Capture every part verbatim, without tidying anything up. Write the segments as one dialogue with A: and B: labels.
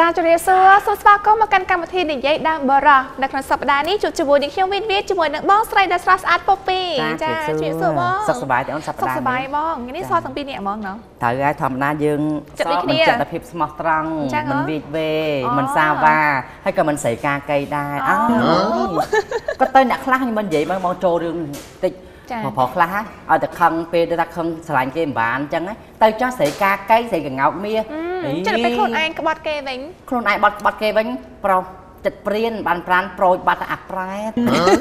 A: ចាជម្រាបសួរសូមស្វាគមន៍មកកាន់កម្មវិធីនិយាយដើមបរោះនៅក្នុងសប្តាហ៍នេះជួបជាមួយនឹងខ្ញុំវិនវិនជាមួយនឹងបងស្រីដែលស្រស់ស្អាតពពីចាជម្រាបសួរបង
B: សុខសប្បាយទេអូនសប្តាហ៍នេះសុខ
A: សប្បាយបងនេះសល់ទាំងពីរនាក់ហ្មងណ៎
B: ត្រូវហើយធម្មតាយើងសល់មិនចិត្តភាពស្មោះត្រង់មិនវិចវេមិនសាវ៉ាហើយក៏មិនស្រីការកៃដែរអើគាត់ទៅអ្នកខ្លះខ្ញុំមិននិយាយមកចូលរឿងតិចមកប្រខ្លះឲ្យតែខឹងពេលទៅថាខឹងស្រឡាញ់គេមិនបានអញ្ចឹងទៅចោះស្រីការកៃស្រីកងោកមាស
A: ចិត្តទៅខ្លួនឯងក្បត់គេវិញ
B: ខ្លួនឯងបាត់ក្បត់គេវិញប្រុសចិត្តព្រានបានប្រានប្រូចបាត់អាប្រែត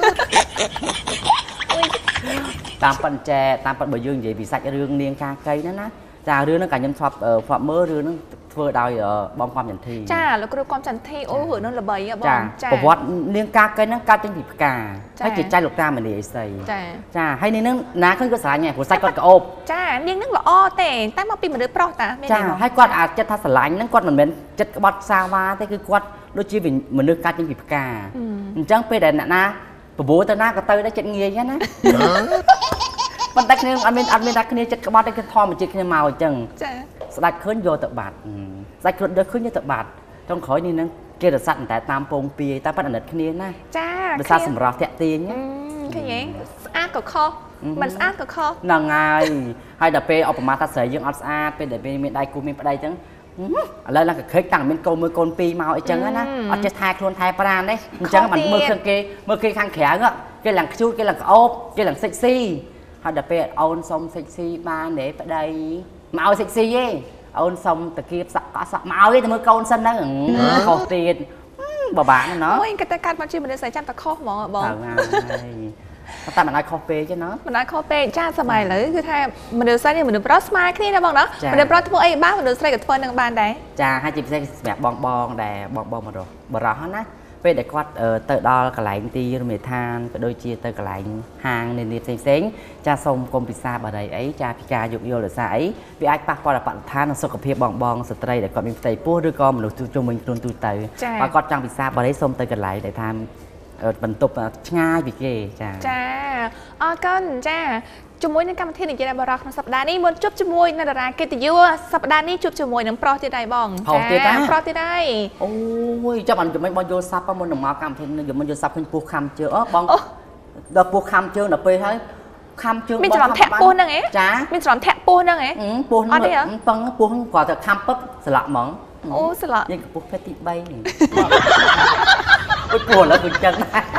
B: តាមប៉ុន្តែតាមប៉ុន្តែបើយើងនិយាយពីសាច់រឿងនាងការកៃហ្នឹងណាចារឿងហ្នឹងក៏ខ្ញុំធ្លាប់ធ្លាប់មើលរឿងហ្នឹងធ្វើដោយបងកំចន្ទធី
A: ចាលោកគ្រូកំចន្ទធីអូរឿងហ្នឹងល្បីហ៎បង
B: ចាប្រវត្តិនាងការកៃហ្នឹងកើតចេញពីផ្កាហើយជាចៅលោកតាមនីអេសី
A: ចា
B: ចាហើយនាងហ្នឹងណាឃើញគាត់ស្រឡាញ់ហ្នឹងព្រោះសាច់គាត់ក្អូប
A: ចានាងហ្នឹងល្អទេតែមកពីមនុស្សប្រុសតា
B: មានចាហើយគាត់អាចចិត្តថាស្រឡាញ់ហ្នឹងគាត់មិនមែនចិត្តក្បត់សាវ៉ាទេគឺគាត់ដូចជាមនុស្សកើតចេញពីផ្កាអញ្ចឹងពេលដែលអ្នកណាបបួលទៅណាក៏ទៅដែរចិត្តងាយណាប៉ុន្តែគ្នាអត់មានអត់មានតែគ្នាចិត្តក្បត់ទេគឺធម្មជាតិគ្នាមកអញ្ចឹង
A: ចា
B: ស្ដាច់ឃើញយកទៅបាត់ស្ដាច់ខ្លួនយកឃើញយកទៅបាត់ចុងក្រោយនេះនឹងគេរស័តតែតាមពងពីតែប៉ិនអាណិតគ្នាណា
A: ចា
B: ដោយសារសម្រាប់តាក់ទាញ
A: ឃើញទេស្អាតក៏ខុសមិនស្អាតក៏ខុស
B: ហ្នឹងហើយហើយដល់ពេលឧបមាថាស្រីយើងអត់ស្អាតពេលដែលមានដៃគូមានប្តីអញ្ចឹងឥឡូវឡើងក៏ខេកតាំងមានកូនមើលកូនពីរមកអីចឹងណាអត់ចេះថែខ្លួនថែប្រាណទេអញ្ចឹងមិនមើលឃើញគេមើលគេខាងក្រៅគេឡើងខ្ជូតគេឡើងក្អូបគេឡើងសិចស៊ីហើយដល់ពេលអូនសុំសិចស៊ីបានទេប្តីមកឲ្យសិចស៊ីទេអូនសុំតាគៀបសក់កក់សក់មកឲ្យទៅមើលកូនសិនហ្នឹងខុសទៀតបបាក់ណា
A: អូយគេតែកាត់មកជាមនុស្សស្រីចាំតែខុសហ្មងបង
B: ហ្នឹងហើយតែមិនអាចខុសពេកទេណា
A: មិនអាចខុសពេកចាសម័យឥឡូវគឺថាមនុស្សស្រីនេះមនុស្សប្រុសស្មើគ្នាណាបងណាមនុស្សប្រុសធ្វើអីបានមនុស្សស្រីក៏ធ្វើនឹងបានដែរ
B: ចាហើយជាពិសេសសម្រាប់បងបងដែលបងបងបរោះបរោះណាពេលដែលគាត់ទៅដល់កន្លែងទីរមណីយដ្ឋានក៏ដូចជាទៅកន្លែងហាងនានាផ្សេងផ្សេងចាសូមកុំពិសាបារីអីចាពិការយោគយល់ដោយសារអីវាអាចប៉ះពាល់ដល់បរិស្ថាននិងសុខភាពបងបងស្ត្រីដែលគាត់មានផ្ទៃពោះឬក៏មនុស្សជុំវិញខ្លួនទូទៅបើគាត់ចង់ពិសាបារីសូមទៅកន្លែងដែលថាបន្ទប់ឆ្ងាយពីគេចា
A: ចាអរគុណចាជាមួយនឹងកម្មវិធីនិយាយដល់បរោះក្នុងសប្តាហ៍នេះមុនជួបជាមួយនៅតារាកិត្តិយសសប្តាហ៍នេះជួបជាមួយនឹងប្រុសទៀតដែរបង
B: ចា
A: ប្រុសទៀតដែរ
B: អូយចាប់អានចំណេញបងយល់ស័ព្ទមុននឹងមកកម្មវិធីនេះមុនយល់ស័ព្ទឃើញពោះខំជើងអូបងដល់ពោះខំជើងដល់ពេលហើយខំជើង
A: មានច្រឡំធាក់ពោះហ្នឹងហ៎
B: ចា
A: មានច្រឡំធាក់ពោះហ្នឹងហ៎
B: ពោះហ្នឹងពឹងពោះគាត់ទៅខំពឹកស្លាក់ហ្មង
A: អូស្លាក់
B: យើងពោះភេទទីបីនេះអូយពោះឡើយគឺចឹង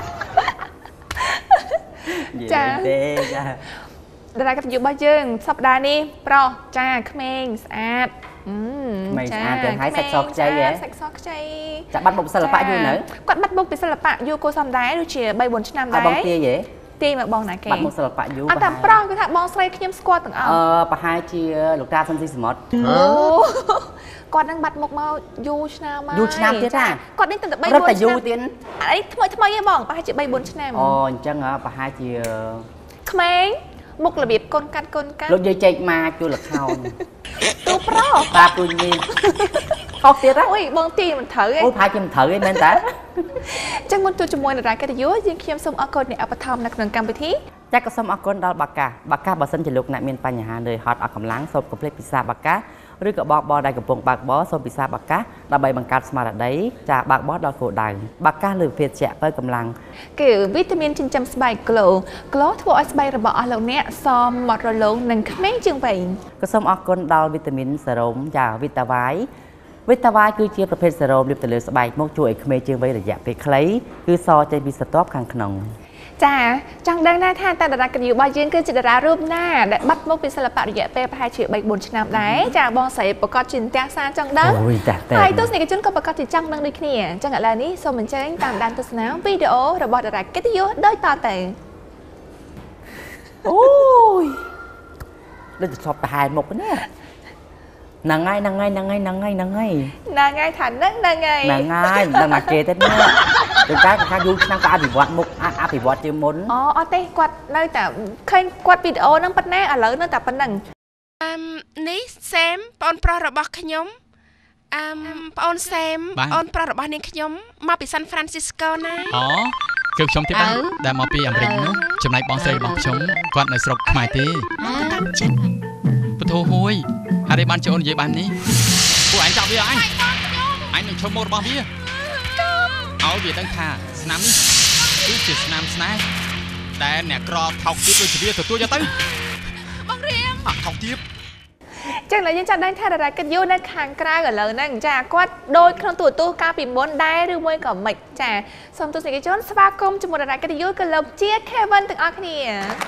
A: ចា
B: ទេចា
A: តារាកិត្តិយសរបស់យើងសប្តាហ៍នេះប្រុសចាក្មេងស្អាត
B: ក្មេងស្អាតទាំងហើយសាច់សខ្ចីហ៎
A: សាច់សខ្ចី
B: ចាបាត់មុខសិល្បៈយូរនៅ
A: គាត់បាត់មុខពីសិល្បៈយូរគួរសមដែរដូចជាបីបួនឆ្នាំដែរ
B: បងទាយហ៎
A: ទាយមកបងណាគេ
B: បាត់មុខសិល្បៈយូរ
A: អត់តែប្រុសគឺថាបងស្រីខ្ញុំស្គាល់ទាំងអស់
B: អឺប្រហែលជាលោកតាសុនស៊ីសមុទ្រ
A: អូគាត់នឹងបាត់មុខមកយូរឆ្នាំមក
B: យូរឆ្នាំទៀតណា
A: គាត់នេះតែបី
B: បួនឆ្នាំរត់តែយូរទៀត
A: អីថ្មីថ្មីហ៎បងប្រហែលជាបីបួនឆ្នាំ
B: អូអញ្ចឹងប្រហែលជា
A: ក្មេងមុខរបៀបកូនកាត់កូនកាត់
B: លោកយាយចេកមកជួលលខោន
A: ទូប្រុស
B: តាទួយមីខុសទៀត
A: អូយបងទីមិនត្រូវទេ
B: អូប្រហែលជាមិនត្រូវទេមែនតា
A: អញ្ចឹងមុនជួបជាមួយតារាកិត្តិយសយើងខ្ញុំសូមអរគុណអ្នកឧបត្ថម្ភនៅក្នុងកម្មវិធី
B: ចាក៏សូមអរគុណដល់បាកាបាកាបើសិនជាលោកអ្នកមានបញ្ហានឿយហត់អស់កម្លាំងសូមកុំភ្លេចពិសាបាកាឬក៏បបដែលកំពុងបើកបរសូមពិសាបាកាដើម្បីបង្កើតស្មារតីចាបើកបរដល់គោលដៅបាកាលើភេទជ្ជៈបើកម្លាំង
A: គឺវីតាមីនចិញ្ចឹមស្បែក Glow Glow ធ្វើឲ្យស្បែករបស់អស់លោកអ្នកសមមាត់រលោងនិងក្មេងជាងវែង
B: ក៏សូមអរគុណដល់វីតាមីនសេរ៉ូមចាវីតាវ៉ៃវីតាវ៉ៃគឺជាប្រភេទសេរ៉ូមលាបទៅលើស្បែកមុខជួយឲ្យក្មេងជាងវែងរយៈពេលខ្លីគឺសចេញពីស្រទាប់ខាងក្នុង
A: ចាចង់ដឹងដែរថាតើតារាកិត្តិយសរបស់យើងគឺជាតារារូបណាដែលបាត់មុខពីសិល្បៈរយៈពេលប្រហែលជាបីបួនឆ្នាំដែរចាបងស្រីប្រកាសជាផ្ទះសារចង់ដឹងហើយទស្សនិកជនក៏ប្រកាសជាចង់ដឹងដូចគ្នាអញ្ចឹងឥឡូវនេះសូមអញ្ជើញតាមដានទស្សនាវីដេអូរបស់តារាកិត្តិយសដូចតទៅ
B: អូយលើទៅស្បទៅហែមុខនេះហ្នឹងហើយហ្នឹងហើយហ្នឹងហើយហ្នឹងហើយហ្នឹងហើយ
A: ហ្នឹងហើយថាហ្នឹងហ្នឹងហើយ
B: ហ្នឹងហើយហ្នឹងមកគេទៅនេះទៅកាកាយូរឆ្នាំក៏អភិវឌ្ឍមុខអភិវឌ្ឍជាងមុន
A: អូអត់ទេគាត់នៅតែឃើញគាត់វីដេអូហ្នឹងប៉ុណ្ណាឥឡូវនៅតែប៉ុណ្ណឹង
C: អឺនេះសែមបងប្រុសរបស់ខ្ញុំអឺបងសែមបងប្រុសរបស់នាងខ្ញុំមកពី San Francisco ណា
D: អូគឺខ្ញុំទៀតដែរដែលមកពីអាមេរិកនោះចំណែកបងស្រីរបស់ខ្ញុំគាត់នៅស្រុកខ្មែរទេ
C: តាមចិត្ត
D: ពធហួយហើយបានចូលនិយាយបាននេះពួកឯងចាប់វាអញ anhនឹងឈប់មករបស់វាឲ្យវាដឹងថាស្នាមនេះគឺជាស្នាមស្នេហ៍តែអ្នកក្រថោកទៀតដូចជាវាទទួលយកទៅ
C: បងរៀង
D: អត់ថោកទៀត
A: ចឹងឡើយយើងចាំដឹងថាតារាកិត្តិយសនៅខាងក្រៅឥឡូវហ្នឹងចាគាត់ដូចក្នុងទូរទស្សន៍កាលពីមុនដែរឬមួយក៏មិនចាសូមទស្សនិកជនស្វាគមន៍ជាមួយតារាកិត្តិយសក៏លោកជា Kevin ទាំងអស់គ្នា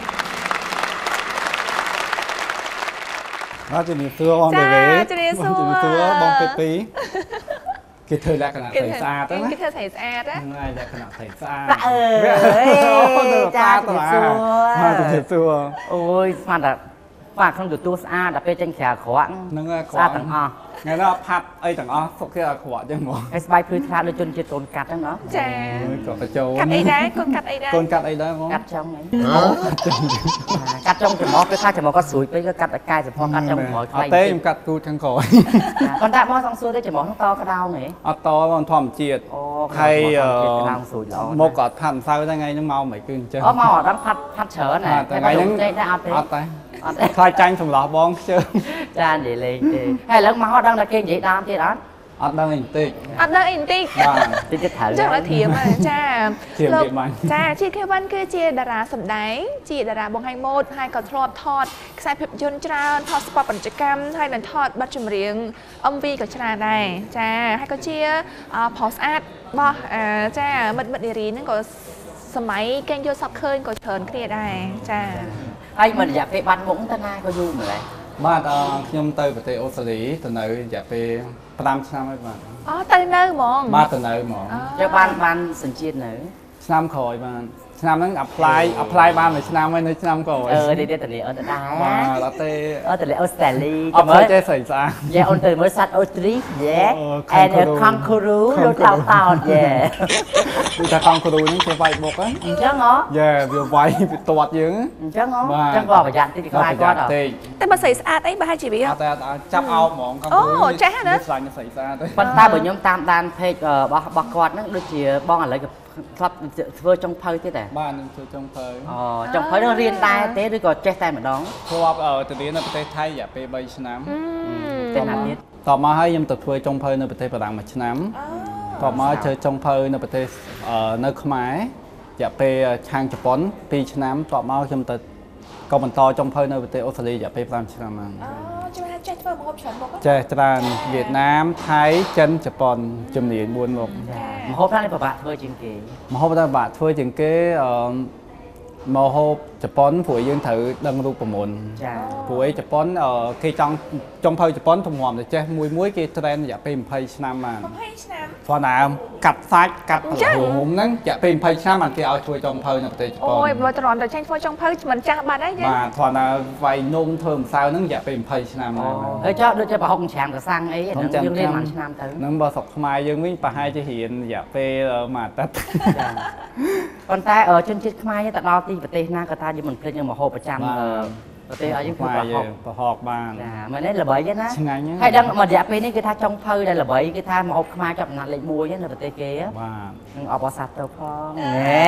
E: បាទជំរាបសួរបងទេវេ
A: ជំរាបសួរ
E: ជំរាបសួរបងពេពីគេធ្វើលក្ខណៈស្អាតស្អាតណា
A: គេធ្វើស្អាតស្អាតណា
E: ហ្នឹងហើយលក្ខណៈស្អាតស្អាត
B: អើយចាជំរាបសួរ
E: បាទជំរាបសួរ
B: អូយស្មានតែបាទក្នុងទូស្អាតដល់ពេលចេញក្រៅក្រក់
E: ហ្នឹងហើយក្រ
B: ក់ទាំងអស់
E: ថ្ងៃនេះផាត់អីទាំងអស់សុខគេអាក្រក់ចឹងហ្មង
B: ហើយស្បែកភ្លឺថ្លាដូចជនជាតិកូនកាត់ហ្នឹងណា
A: ចា
E: គាត់ទៅចូល
A: កាត់អីដែរកូនកាត់អីដែរ
E: កូនកាត់អីដែរហ្មង
B: កាត់ចុងហ្នឹងកាត់ចុងច្រមុះគឺថាច្រមុះគាត់ស្រួយពេកគឺកាត់តែកាយសម្ផស្សកាត់ចុងច្រមុះ
E: ខ្លីអត់ទេខ្ញុំកាត់គូខាងក្រោយ
B: ប៉ុន្តែបងសង្សួរទៅច្រមុះហ្នឹងតក្តោងហ៎
E: អត់តបងធម្មជាតិ
B: អូ
E: ហើយ
B: ក្តោងស្រួយល្អ
E: មកគាត់ផាត់ម្សៅតែថ្ងៃហ្នឹងមកមិនគឺអញ្ចឹង
B: អូមកអត់ផាត់ផាត់ច្រើនណា
E: ថ្ងៃហ្នឹង
B: អត់ទេ
E: អត់ទេអត់ខ្លាចចាញ់សម្លាប់បងខ្ជិល
B: ចានិយាយលេងទេហើយឥឡូវមកអត់ដឹងតែគេនិយាយដើមទៀតអត់
E: អត់ដឹងអីបន្តិច
A: អត់ដឹងអីបន្តិច
E: បាទ
B: តិចទៀតត្រូវ
A: ចាំឲ្យធៀមចា
E: លោក
A: ចាជា Kevin គឺជាតារាសម្ដែងជាតារាបង្ហាញម៉ូដហើយក៏ធ្លាប់ថតខ្សែភាពយន្តច្រើនថតស្ពតពាណិជ្ជកម្មហើយនឹងថតបទចម្រៀង em vê ក៏ច្រើនដែរចាហើយក៏ជាប្រុសស្អាតរបស់ចាមិត្តមិត្តនារីហ្នឹងក៏សម័យកេងយកសពឃើញក៏ច្រើនគ្នាដែរចា
B: ហើយមករយៈពេលបាត់មុខទៅណាក៏យូរម្ល៉េះ
E: បាទខ្ញុំទៅប្រទេសអូស្ត្រាលីទៅនៅរយៈពេលប្រាំឆ្នាំហើយបាទ
A: អូទៅនៅហ្មង
E: បាទទៅនៅហ្មង
B: យកបានបានសញ្ជាតិនៅ
E: ឆ្នាំក្រោយបាទឆ្នាំហ្នឹង apply apply បានមួយឆ្នាំហើយនៅឆ្នាំក្រោយ
B: អឺនេះទៅនេះអត់ទៅដែរ
E: បាទអត់ទេ
B: អត់ទៅអូស្ត្រាលី
E: អត់មើលចេះស្រីស្អាត
B: យេអូនទៅមើលសត្វអូស្ត្រីយេ and a kangaroo លោកតោតោយេ
E: គឺថា kangaroo ហ្នឹងគេវាយបុកហ្នឹង
B: អញ្ចឹងហ៎
E: យេវាវាយវាទាត់យើង
B: អញ្ចឹងហ៎អញ្ចឹងក៏ប្រយ័ត្នតិចខ្លាចគាត់
A: តែបើស្រីស្អាតអីប្រហែលជាវា
E: អត់តែចាប់អោបហ្មង
A: kangaroo អូចេះណា
E: ស្រាញ់ស្រីស្អាតទេ
B: ប៉ុន្តែបើខ្ញុំតាមដាន page របស់របស់គាត់ហ្នឹងដូចជាបងឥឡូវធ្លាប់ធ្វើចុងភៅទៀតតែ
E: បាទនឹងធ្វើចុងភៅ
B: អូចុងភៅនឹងរៀនដែរទេឬក៏ចេះតែម្ដង
E: ធ្លាប់ទៅរៀននៅប្រទេសថៃរយៈពេលបីឆ្នាំ
B: តែណាទៀត
E: តបមកហើយខ្ញុំទៅធ្វើចុងភៅនៅប្រទេសបារាំងមួយឆ្នាំតបមកធ្វើចុងភៅនៅប្រទេសនៅខ្មែររយៈពេលខាងជប៉ុនពីរឆ្នាំតបមកខ្ញុំទៅក៏បន្តចុងភៅនៅប្រទេសអូស្ត្រាលីរយៈពេលប្រាំឆ្នាំហ្នឹង
A: អូជួយចេះធ្វើម្ហូបច្រើនមុខ
E: ចេះច្រើនវៀតណាមថៃចិនជប៉ុនជំនាញបួនមុខ
B: ម្ហូបណាពិបាកធ្វើជាងគេ
E: ម្ហូបណាពិបាកធ្វើជាងគេអឺម្ហូបជប៉ុនព្រោះយើងត្រូវដឹងរូបមន្ត
B: ចា
E: ព្រោះឯជប៉ុនគេចង់ចុងភៅជប៉ុនទំនំទៅចេះមួយមួយគេ train រយៈពេលยี่สิบឆ្នាំបាន
A: ยี่สิบឆ្នាំ
E: ព្រោះណាកាត់សាច់កាត់រហូតហ្នឹងរយៈពេលยี่สิบឆ្នាំបានគេឲ្យធ្វើចុងភៅនៅប្រទេសជប៉ុន
A: អូយបើទ្រាំតែចេញធ្វើចុងភៅមិនចាស់បាត់ហើយចា
E: បាទព្រោះណាវាយនំធ្វើម្សៅហ្នឹងរយៈពេលยี่สิบឆ្នាំ
B: ហ្នឹងហើយចោលដូចជាប្រហុកច្រាំងកសាំងអីហ្នឹងយើងរៀនមួយឆ្នាំទៅ
E: ហ្នឹងបើស្រុកខ្មែរយើងវិញប្រហែលជារៀនរយៈពេលមួយអាទិត្យ
B: ប៉ុន្តែជនជាតិខ្មែរទៅដល់ទីប្រទេសណាក៏ថាយើងមិនភ្លេចនឹងម្ហូបប្រចាំប្រទេសឲ្យយើងធ្វើប្រហុក
E: ប្រហុកបាន
B: ចាមែនទេល្បីណា
E: ឆ្ងាញ់
B: ហើយដឹងមករយៈពេលនេះគឺថាចុងភៅដែលល្បីគឺថាម្ហូបខ្មែរចាប់ចំណាត់លេខមួយនៅប្រទេសគេ
E: បាទ
B: នឹងអបអសាទទៅផងហេ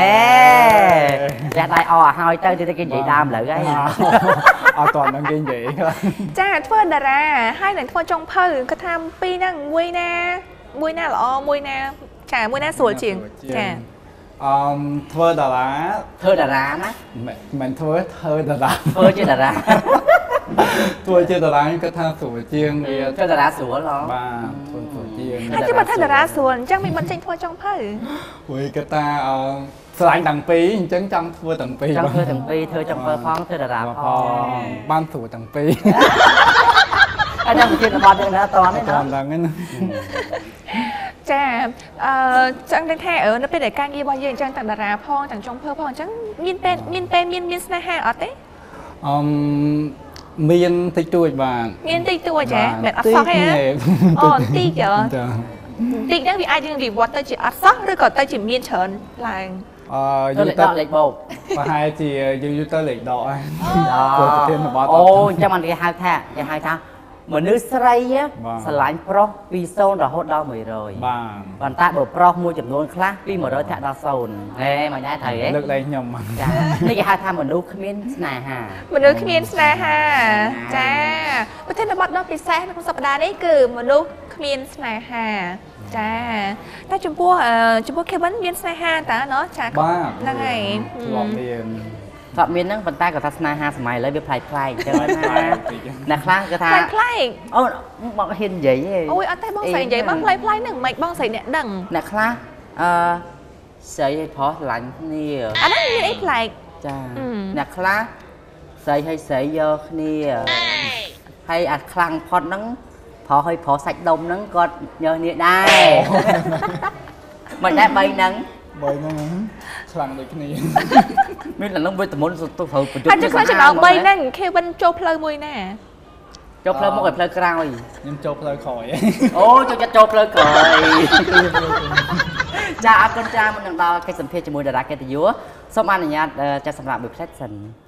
B: ចាស់ដៃអឲ្យហើយទៅទៅគេនិយាយដើមលើហើយ
E: អត់តន់នឹងគេនិយាយ
A: ចាធ្វើតារាហើយនឹងធ្វើចុងភៅគាត់ថាពីរហ្នឹងមួយណាមួយណាល្អមួយណាចាមួយណាស្រួលជាងចា
E: អឺធ្វើតារា
B: ធ្វើតារាណា
E: មិនធ្វើធ្វើតារា
B: ធ្វើជាតារា
E: ធ្វើជាតារាគាត់ថាស្រួលជាងវា
B: ធ្វើតារាស្រួលហ៎
E: បាទធ្វើស្រួលជាង
A: ហើយគេមកថាតារាស្រួលអញ្ចឹងមិនមិនចេញធ្វើចុងភៅ
E: ព្រោះគាត់ថាអឺស្រឡាញ់ទាំងពីរអញ្ចឹងចង់ធ្វើទាំងពីរ
B: ចង់ធ្វើទាំងពីរធ្វើចុងភៅផងធ្វើតារាផង
E: បានស្រួលទាំងពីរ
B: ហើយចាំជាបទយើងណាតនេះណា
E: តហ្នឹងណា
A: ចាអឺចឹងដឹងថានៅពេលដែលការងាររបស់យើងអញ្ចឹងទាំងតារាផងទាំងចុងភៅផងអញ្ចឹងមានពេលមានពេលមានមានស្នេហាអត់ទេ
E: អឺមានតិចតួចបាទ
A: មានតិចតួចចាមិនអត់សោះទេអូតិចចាតិចហ្នឹងវាអាចយើងវិវត្តទៅជាអត់សោះឬក៏ទៅជាមានច្រើនឡើង
B: អឺយូរទៅលេខបោក
E: ប្រហែលជាយើងយូរទៅលេខដកហើយ
B: ព្រោះប្រធានបទអូអញ្ចឹងបានគេហៅថាគេហៅថាមនុស្សស្រីស្រឡាញ់ប្រុសពីศูนย์រហូតដល់មួយរយ
E: បាទ
B: ប៉ុន្តែបើប្រុសមួយចំនួនខ្លះពីមួយរយធាក់ដល់ศูนย์ហេមកញ៉ៃត្រូវហ៎
E: លើកលែងខ្ញុំ
B: ចានេះគេហៅថាមនុស្សគ្មានស្នេហា
A: មនុស្សគ្មានស្នេហាចាប្រធានបទដ៏ពិសេសក្នុងសប្តាហ៍នេះគឺមនុស្សគ្មានស្នេហាចាតែចំពោះចំពោះ Kevin មានស្នេហាតើណោះចាហ្នឹងហើយធ្លាប់មាន
B: ធ្លាប់មានហ្នឹងប៉ុន្តែគាត់ថាស្នេហាសម័យឥឡូវវាប្លែកប្លែកអញ្ចឹងណាអ្នកខ្លះគាត់ថា
A: ប្លែក
B: អូបងហ៊ាននិយាយទេ
A: អូយអត់ទេបងស្រីនិយាយបងប្លែកប្លែកហ្នឹងមិនបងស្រីអ្នកដឹង
B: អ្នកខ្លះអឺស្រីឲ្យប្រុសឆ្លាញ់គ្នា
A: អាហ្នឹងមានអីប្លែក
B: ចាអ្នកខ្លះស្រីឲ្យស្រីយកគ្នាហើយអាខ្លាំងផុតហ្នឹងប្រុសឲ្យប្រុសសាច់ដុំហ្នឹងគាត់យកគ្នាដែរមិនដែរបីហ្នឹង
E: បីហ្នឹងខ្លាំងដូចគ្នា
B: មានឡើងវីតាមីនទៅត្រូវបញ្ចុះ
A: ហើយខ្ញុំចំណងបីហ្នឹង Kevin ចូលផ្លូវមួយណា
B: ចូលផ្លូវមុខឲ្យផ្លូវក្រោយ
E: ខ្ញុំចូលផ្លូវក្រោយ
B: អូចូលចិត្តចូលផ្លូវក្រោយចាអរគុណចាមុននឹងដល់កិច្ចសម្ភាសន៍ជាមួយតារាកិត្តិយសសូមអនុញ្ញាតចាត់សម្រាប់មួយផ្លែសិន